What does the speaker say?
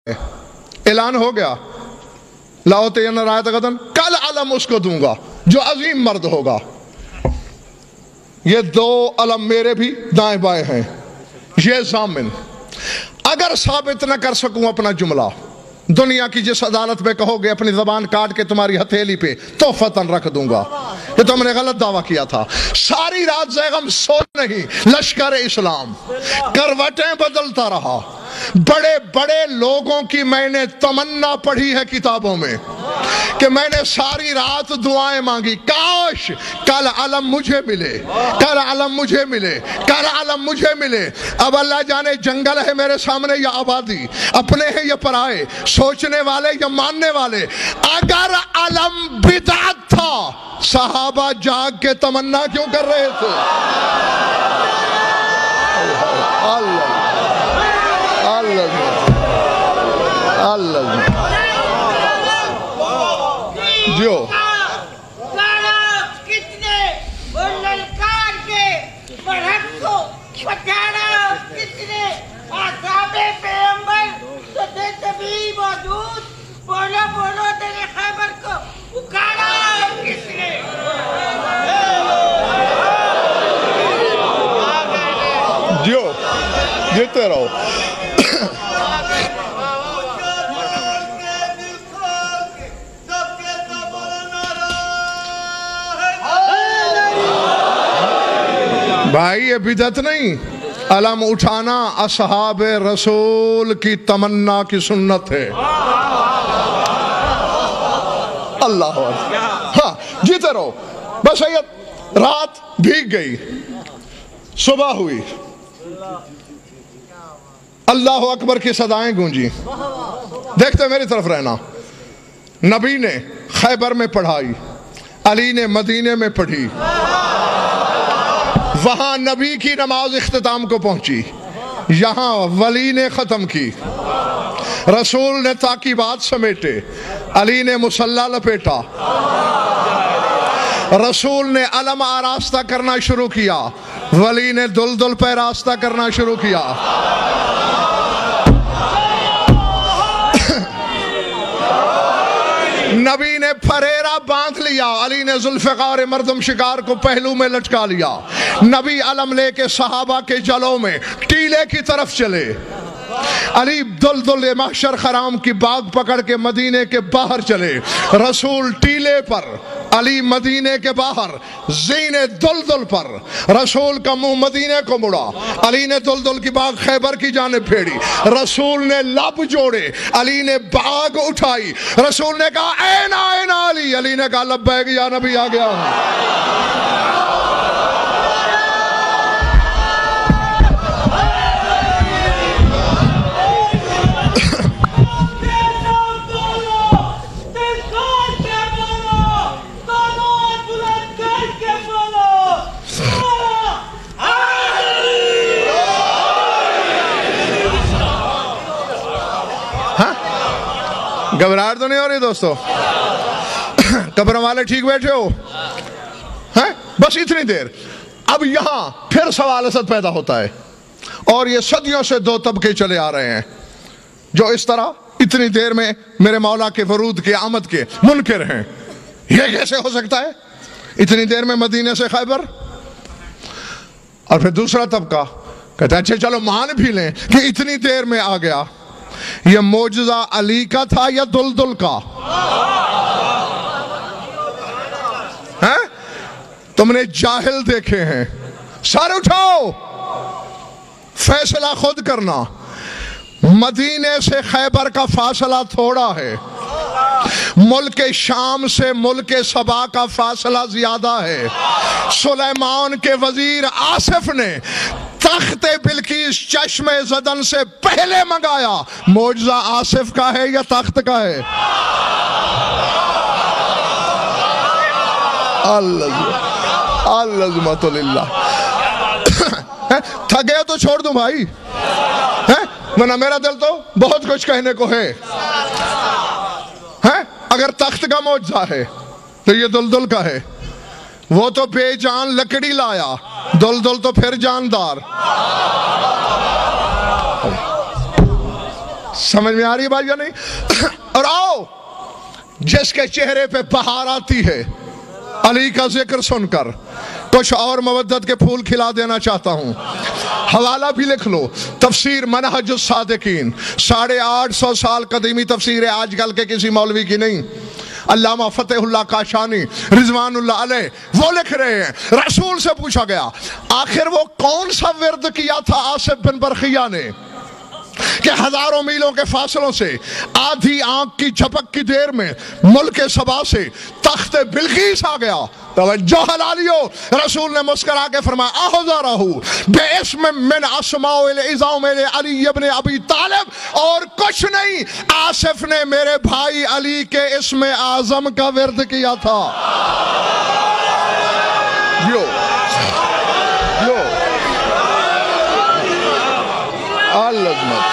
اعلان ہو گیا لاؤتین رایت غدن، کل علم اس کو دوں گا جو عظیم مرد ہوگا۔ یہ دو علم میرے بھی دائیں بائیں ہیں۔ یہ ضامن اگر ثابت نہ کر سکوں اپنا جملہ، دنیا کی جس عدالت میں کہو گے اپنی زبان کاٹ کے تمہاری ہتھیلی پہ تحفتاً رکھ دوں گا۔ یہ تو ہم نے غلط دعویٰ کیا تھا۔ ساری رات زیغم سو نہیں، لشکر اسلام کروٹیں بدلتا رہا۔ بڑے بڑے لوگوں کی میں نے تمنا پڑھی ہے کتابوں میں کہ میں نے ساری رات دعائیں مانگی، کاش کل علم مجھے ملے، کل علم مجھے ملے، کل علم مجھے ملے۔ اب اللہ جانے جنگل ہے میرے سامنے یا آبادی، اپنے ہیں یا پرائے، سوچنے والے یا ماننے والے۔ اگر علم بدعت تھا صحابہ جاگ کے تمنا کیوں کر رہے تھے؟ اللہ اللہ جو کتنے للکار کے برحق کو پٹانا، کتنے اصحاب پیغمبر صدے طبیعی موجود، بولو بولو تیرے خیبر کو اکاڑا کس نے؟ جو جیتے رہو۔ بھائی یہ بدعت نہیں، علم اٹھانا اصحاب رسول کی تمنا کی سنت ہے۔ اللہ اکبر۔ ہاں جیتے رہو بس۔ رات بھیگ گئی، صبح ہوئی، اللہ اکبر کی صدائیں گونجی۔ دیکھتے میری طرف رہنا۔ نبی نے خیبر میں پڑھائی، علی نے مدینے میں پڑھی، وہاں نبی کی نماز اختتام کو پہنچی، یہاں ولی نے ختم کی، رسول نے تعقیبات سمیٹے، علی نے مصلی لپیٹا، رسول نے علم آراستہ کرنا شروع کیا، ولی نے دلدل پہ راستہ کرنا شروع کیا۔ نبی نے پھریرا باندھ لیا، علی نے ذوالفقار مردم شکار کو پہلو میں لٹکا لیا۔ نبی علم لے کے صحابہ کے جلوں میں ٹیلے کی طرف چلے، علی دلدل محشر خرام کی باغ پکڑ کے مدینے کے باہر چلے، رسول ٹیلے پر، علی مدینے کے باہر زین دلدل پر۔ رسول کا منہ مدینے کو مڑا، علی نے دلدل کی باغ خیبر کی جانب پھیری، رسول نے لب جوڑے، علی نے باغ اٹھائی، رسول نے کہا این آئین علی، علی نے کہا لبیک یا نبی آ گیا ہوں۔ گھبراہٹ تو نہیں ہو رہی دوستو؟ قبر والے ٹھیک بیٹھے ہو؟ بس اتنی دیر۔ اب یہاں پھر سوال اسد پیدا ہوتا ہے، اور یہ صدیوں سے دو طبقے چلے آ رہے ہیں جو اس طرح اتنی دیر میں میرے مولا کے ورود کے آمد کے منکر ہیں۔ یہ کیسے ہو سکتا ہے اتنی دیر میں مدینے سے خیبر؟ اور پھر دوسرا طبقہ کہتا ہے اچھا چلو مان بھی لیں کہ اتنی دیر میں آ گیا، یہ معجزہ علی کا تھا یا دلدل کا؟ تم نے جاہل دیکھے ہیں، سر اٹھاؤ، فیصلہ خود کرنا۔ مدینے سے خیبر کا فاصلہ تھوڑا ہے، ملک شام سے ملک سبا کا فاصلہ زیادہ ہے۔ سلیمان کے وزیر آصف نے تخت بلقیس چشم زدن سے پہلے منگایا، معجزہ آصف کا ہے یا تخت کا ہے؟ العظمت للہ۔ تھکے ہو تو چھوڑ دوں بھائی، ورنہ میرا دل تو بہت کچھ کہنے کو ہے۔ اگر تخت کا معجزہ ہے تو یہ دلدل کا ہے۔ وہ تو بے جان لکڑی لایا، دلدل تو پھر جاندار۔ سمجھ میں آ رہی ہے بھائی یا نہیں؟ اور آؤ جس کے چہرے پہ بہار آتی ہے علی کا ذکر سن کر، کچھ اور مودت کے پھول کھلا دینا چاہتا ہوں، حوالہ بھی لکھ لو، تفسیر منہج الصادقین، 850 سال قدیمی تفسیر ہے، آج کل کے کسی مولوی کی نہیں، علامہ فتح اللہ کاشانی رضوان اللہ علیہ وہ لکھ رہے ہیں، رسول سے پوچھا گیا آخر وہ کون سا ورد کیا تھا آصف بن برخیہ نے کہ ہزاروں میلوں کے فاصلوں سے آدھی آنکھ کی جھپک کی دیر میں ملک سبا سے تخت بلقیس آ گیا؟ توجہ حلالیو، رسول نے مسکرا کے فرمایا احضرہ بے اسم من اسماء العظام علی ابن ابی طالب، اور کچھ نہیں، آصف نے میرے بھائی علی کے اسم اعظم کا ورد کیا تھا۔ یو العظمت